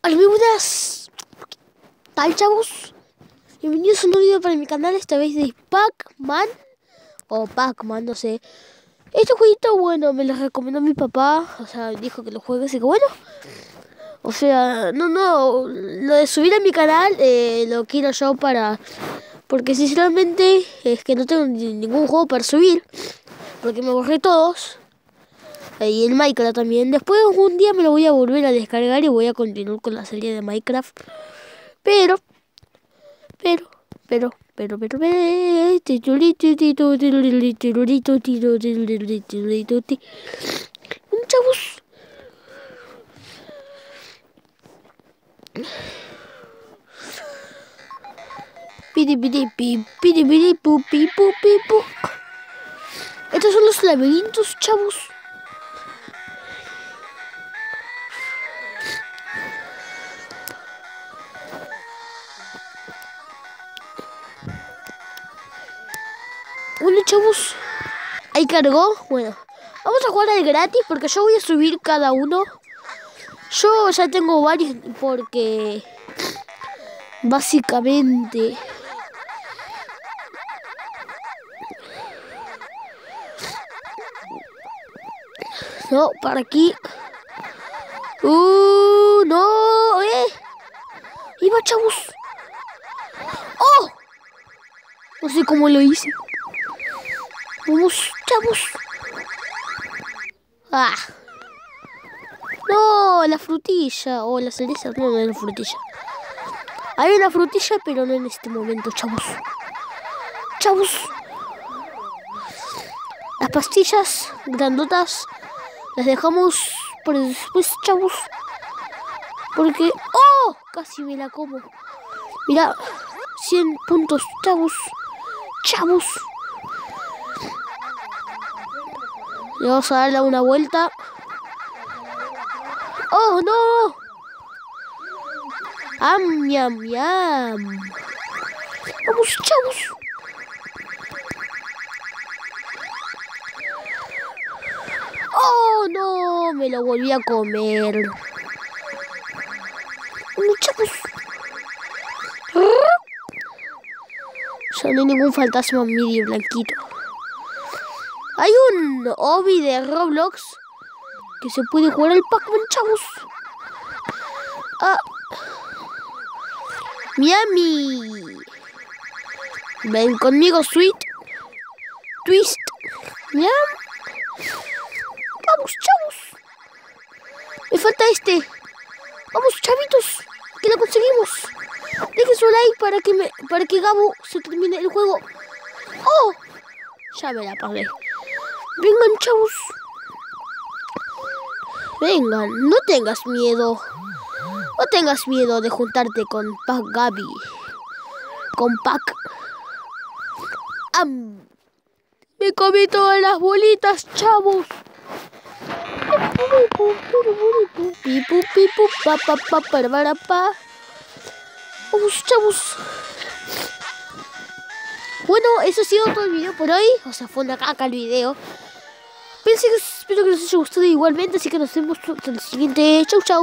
Hola, muy buenas. ¿Tal, chavos? Bienvenidos a un nuevo video para mi canal, esta vez de Pac-Man. O Pac-Man, no sé. Este jueguito, bueno, me lo recomendó mi papá. O sea, dijo que lo juegue, así que bueno. O sea, no. Lo de subir a mi canal, lo quiero yo para... Porque sinceramente es que no tengo ningún juego para subir. Porque me borré todos. Y el Minecraft también. Después un día me lo voy a volver a descargar y voy a continuar con la serie de Minecraft. Pero, chavos. Estos son los laberintos, chavos. Bueno, chavos, ahí cargó. Bueno, vamos a jugar al gratis porque yo voy a subir cada uno. Yo ya tengo varios porque básicamente no, para aquí. No, iba, chavos. ¡Oh! No sé cómo lo hice. Vamos, chavos. ¡Ah! No, la frutilla. O la cereza. No es la frutilla. Hay una frutilla, pero no en este momento, chavos. Chavos. Las pastillas grandotas las dejamos por después, chavos. Porque... ¡Oh! Casi me la como. Mira, 100 puntos, chavos. Chavos. Le vamos a darle una vuelta. ¡Oh, no! ¡Am, yam, yam! ¡Vamos, chavos! ¡Oh, no! Me lo volví a comer. ¡Vamos, chavos! Ya no hay ningún fantasma medio blanquito. Hay un hobby de Roblox que se puede jugar al Pac-Man, chavos. Ah. Miami. Ven conmigo, Sweet. Twist. Miam. Vamos, chavos. Me falta este. Vamos, chavitos. Que lo conseguimos. Dejen su like para que Gabo se termine el juego. ¡Oh! Ya me la pagué. Vengan, chavos. Vengan, no tengas miedo. No tengas miedo de juntarte con Pac Gaby. Con Pac. ¡Am! Me comí todas las bolitas, chavos. Vamos, chavos. Bueno, eso ha sido todo el video por hoy. O sea, fue una caca el video. Espero que les haya gustado igualmente. Así que nos vemos en el siguiente. Chau, chau.